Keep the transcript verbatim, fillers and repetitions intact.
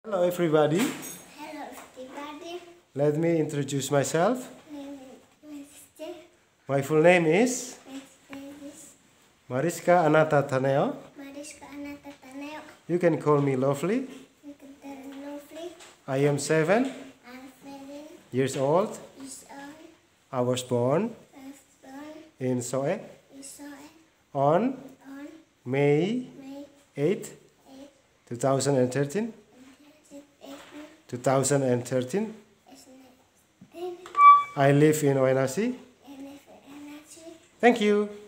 Hello everybody. Hello everybody. Let me introduce myself. My name is Mister My full name is Mister Mariska Anata Taneo. Mariska Anata Taneo. You can call me Lovely. You can tell me Lovely. I am seven I'm seven years old. years old. I was born I was born in Soe in Soe on on May May eighth, eighth, two thousand thirteen. two thousand thirteen. I live in Wainasi. Thank you.